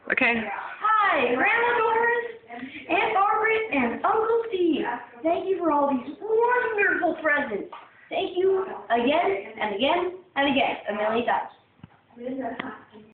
Okay. Hi, Grandma Doris, Aunt Margaret, and Uncle Steve. Thank you for all these wonderful presents. Thank you again and again and again, a million times.